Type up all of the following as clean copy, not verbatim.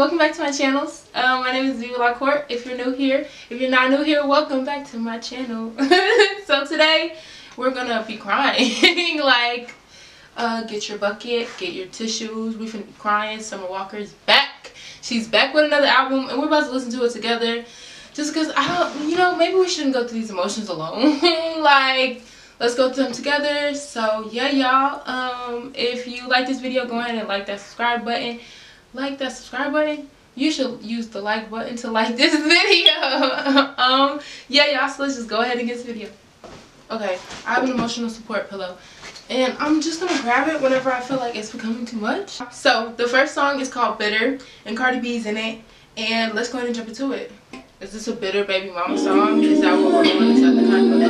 welcome back to my channels. My name is VivaLaCourt. If you're new here, if you're not new here, welcome back to my channel. So today we're gonna be crying. Like, get your bucket, get your tissues. We finna be crying. Summerwalker is back. She's back with another album, and we're about to listen to it together. Just because I don't, you know, maybe we shouldn't go through these emotions alone. Like, let's go through them together. So yeah, y'all. If you like this video, go ahead and like that subscribe button. Like that subscribe button. You should use the like button to like this video. Yeah, y'all. So let's just go ahead and get this video. Okay, I have an emotional support pillow, and I'm just gonna grab it whenever I feel like it's becoming too much. So the first song is called "Bitter," and Cardi B's in it. And let's go ahead and jump into it. Is this a bitter baby mama song? Is that what we're doing? Is that the kind of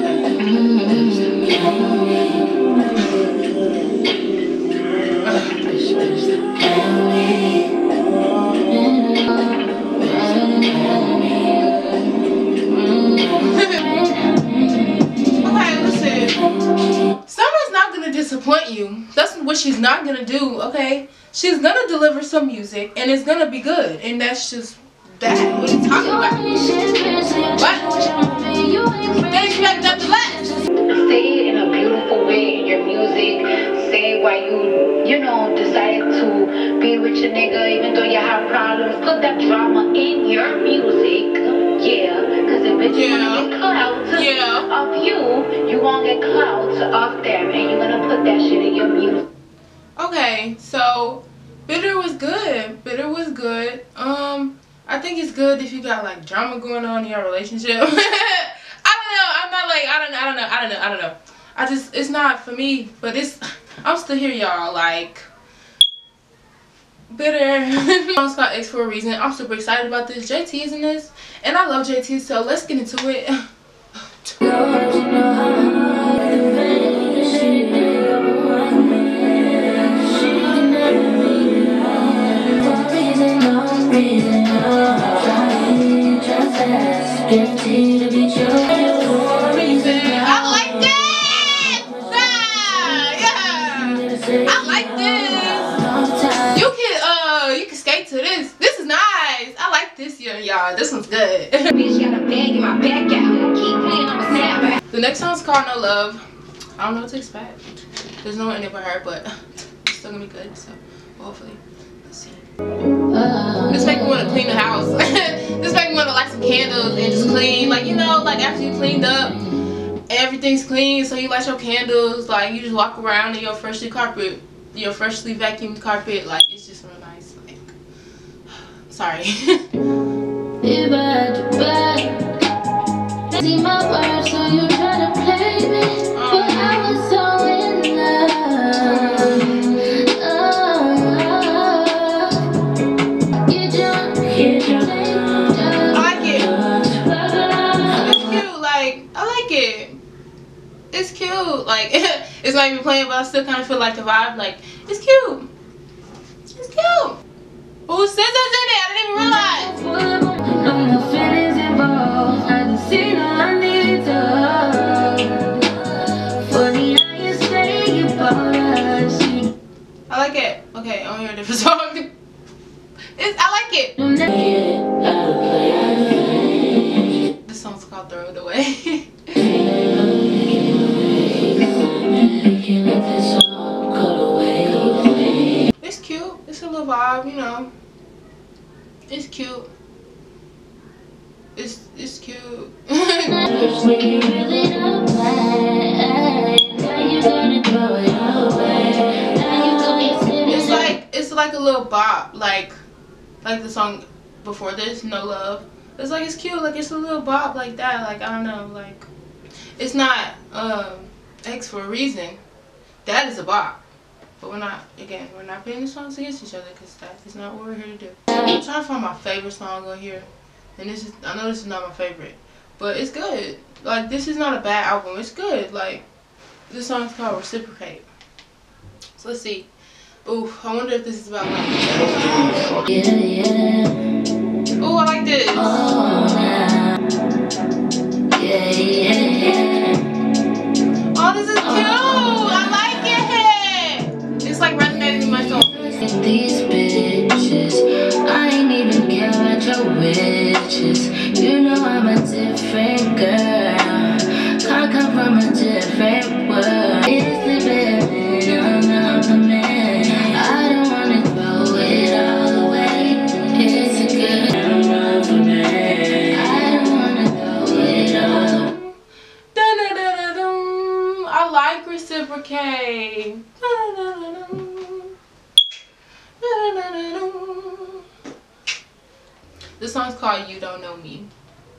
okay, listen. Summer's not gonna disappoint you. That's what she's not gonna do, okay? She's gonna deliver some music and it's gonna be good. And that's just that. What are you talking about? What? They expect nothing less. Say it in a beautiful way in your music. Say why you know, decided to be with your nigga even though you have problems. Put that drama in your music. Yeah, because if bitches wanna get clout of you, you won't get clout of them, and you're gonna put that shit in your music. Okay, so Bitter was good. Bitter was good. I think it's good if you got like drama going on in your relationship. I don't know. I'm not like I don't know. I just, it's not for me, but I'm still here, y'all. Like, Bitter. It's called Exforareason. I'm super excited about this. JT is in this, and I love JT, so let's get into it. Y'all, this one's good. The next song's called No Love. I don't know what to expect. There's no one in it but her, but it's still gonna be good, so hopefully. Let's see. This make me want to clean the house. This make me want to light some candles and just clean. Like, you know, like after you cleaned up, everything's clean, so you light your candles. Like, you just walk around in your freshly vacuumed carpet. Like, it's just real nice. Like, sorry. See my words, so you try to play me, but I was so in love. I like it. It's cute. Like, I like it. It's cute. Like, it's not even playing, but I still kind of feel like the vibe. Like, it's cute. It's cute. Oh, scissors in it. I didn't even realize. No feelings involved. I didn't see no I needed to. Funny how you say you bought us. I like it. Okay, I want to hear a different song. I like it. This song's called Throw It Away. It's cute. It's a little vibe, you know. It's cute. It's cute. It's like a little bop, like the song before this, No Love. It's like, it's cute, like it's a little bop like that. Like, I don't know, like it's not Exforareason. That is a bop. But we're not putting the songs against each other, because that is not what we're here to do. I'm trying to find my favorite song on here. And I know this is not my favorite, but it's good. Like, this is not a bad album. It's good. Like, this song's called Reciprocate. So let's see. Ooh, I wonder if this is about like. Ooh, I like this. Oh, this is cute. I like it. It's like resonating in my soul. These bitches, I ain't even from a different girl. Can't come from a different world. It's the living, I'm not the man. I don't wanna throw it all away. It's a good, I'm not the man. I don't wanna throw it all away. I like Reciprocate. This song's called You Don't Know Me.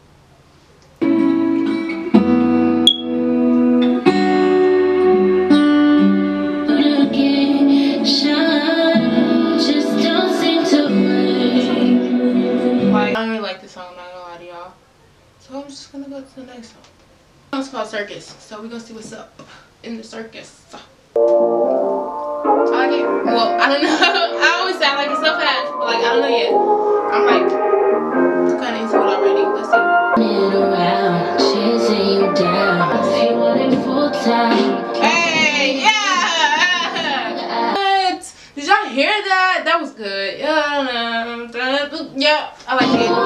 I don't really like this song, I'm not gonna lie to y'all. So I'm just gonna go to the next song. This song's called Circus, so we're gonna see what's up in the circus. I like it. Well, I don't know. I always say I like it so fast, but like I don't know yet. I'm like kind of into it already. Let's see. Around, chasing you down. If you want it full time. Hey, yeah. What? Did y'all hear that? That was good. Yeah, I like it.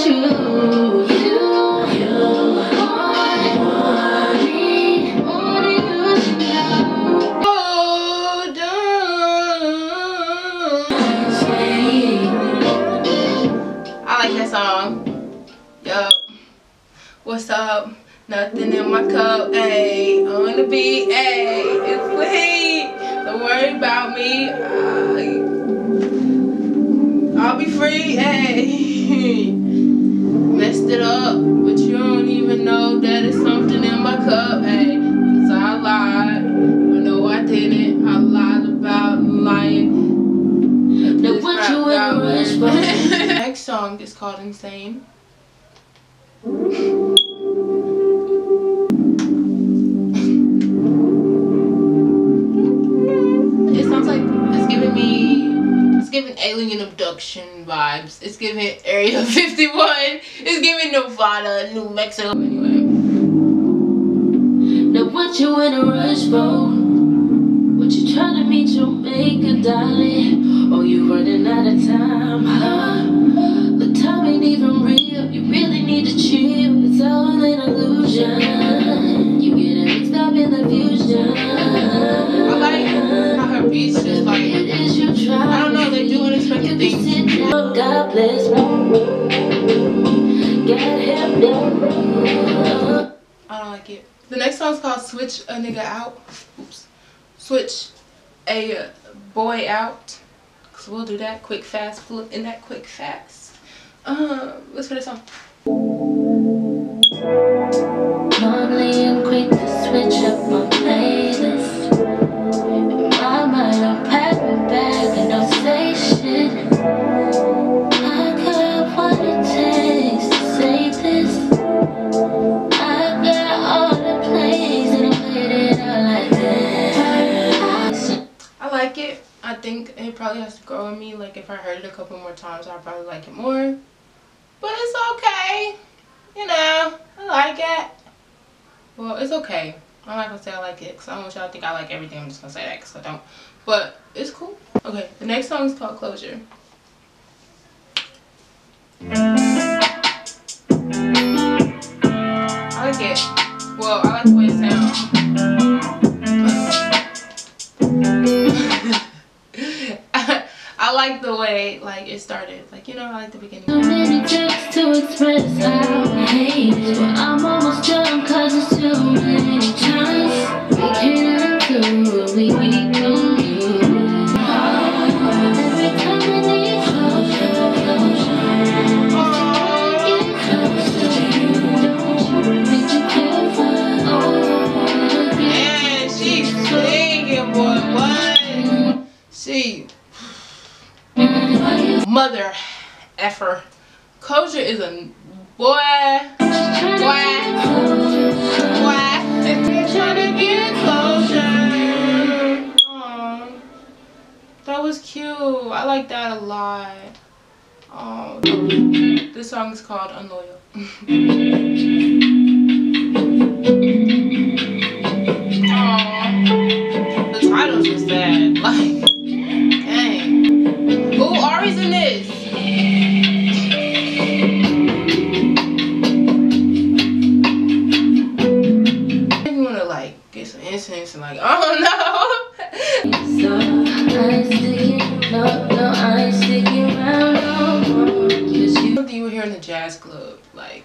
I like that song. Yup. What's up? Nothing in my cup. Ayy, on the beat. Ayy, it's sweet. Don't worry about me. I'll be free. Ayy. Messed it up, but you don't even know that it's something in my cup. Ayy, 'cause I lied. But no, I didn't. I lied about lying. Now what you in a rush for? Next song is called Insane. It sounds like it's giving alien abduction vibes. It's giving Area 51. It's giving Nevada, New Mexico. Anyway. Now what you in a rush for? What you trying to meet your maker, darling? Oh, you running out of time, huh? The time ain't even real. You really need to chill. It's all an illusion. You get mixed up in the fusion. I like how her beats just like, I don't know, they do unexpected things. God bless me. God help me. I don't like it. The next song's called Switch a Nigga Out. Oops. Switch a boy out. Cause we'll do that quick fast. Flip in that quick fast. Let's finish song. Normally I'm quick to switch up my playlist. In my mind I'm packing back and don't say shit. I got what it takes to say this. I got all the plays and I played it out like this. I like it. I think it probably has to grow on me. Like if I heard it a couple more times, I'll probably like it more. But it's okay. You know, I like it. Well, it's okay. I'm not gonna say I like it because I don't want y'all to think I like everything. I'm just gonna say that because I don't. But it's cool. Okay, the next song is called Closure. I like it. Well, I like the way it sounds. I like the way like it started. Like, you know, I like the beginning. So many texts to express how I hate it. But I'm almost done cause it's too many times. We can't do what we can do. Every time I need closure, get closer. Don't you make me careful. Man, she's singing, boy. What? She mother effer. Closure is a boy. Trying to get closure. Aww. That was cute. I like that a lot. Oh, this song is called Unloyal. Aww. The title's just sad. Like, dang. Ooh, Ari's in this. incense and like, I don't know. So I ain't sticking, no, I ain't sticking around no more. Cause You were here in the jazz club, like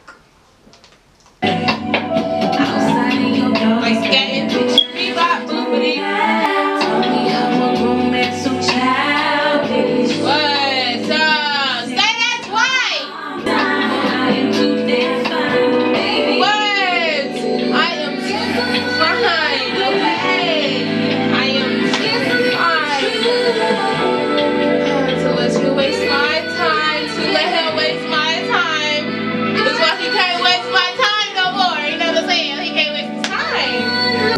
outside in your door, like skating, bebop, boopity. tell me how a romance so childish. What's up? Say that twice. I am too damn fine, baby. What? I am too fine. Okay. I am too fine to let you waste my time. To let him waste my time. That's why he can't waste my time no more. You know what I'm saying? He can't waste his time.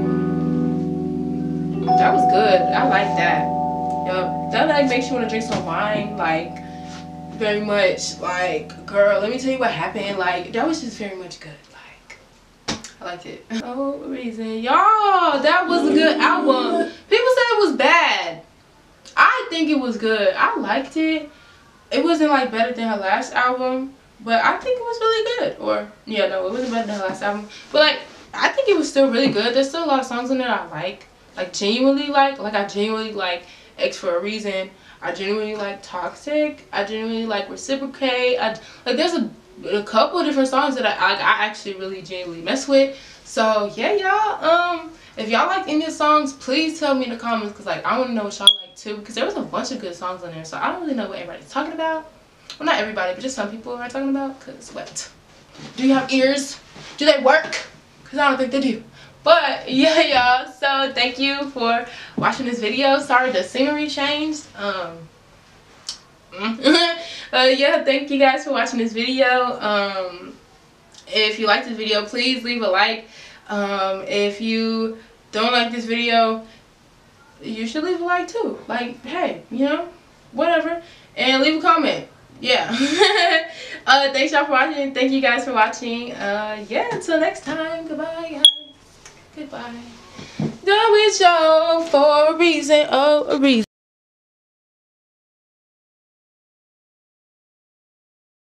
That was good. I like that. Yo, that like makes you want to drink some wine. Like very much. Like, girl, let me tell you what happened. Like that was just very much good. I liked it. Oh, reason, y'all, that was a good album. People said it was bad. I think it was good. I liked it. It wasn't like better than her last album, but I think it was really good. Or yeah, no, it wasn't better than her last album, but like I think it was still really good. There's still a lot of songs in there I like genuinely like I genuinely like Exforareason. I genuinely like Toxic. I genuinely like Reciprocate. Like there's a couple of different songs that I actually really genuinely mess with. So yeah, y'all, if y'all like any of the songs, please tell me in the comments, because like I want to know what y'all like too, because there was a bunch of good songs on there. So I don't really know what everybody's talking about. Well, not everybody, but just some people are talking about. Because what? Do you have ears? Do they work? Because I don't think they do. But yeah, y'all, so thank you for watching this video. Sorry the scenery changed. Yeah, thank you guys for watching this video. If you like this video, please leave a like. If you don't like this video, you should leave a like too. Like, hey, you know, whatever. And leave a comment. Yeah. Thanks y'all for watching. Thank you guys for watching. Yeah, until next time. Goodbye, guys. Goodbye. Done with y'all for a reason. Oh, a reason.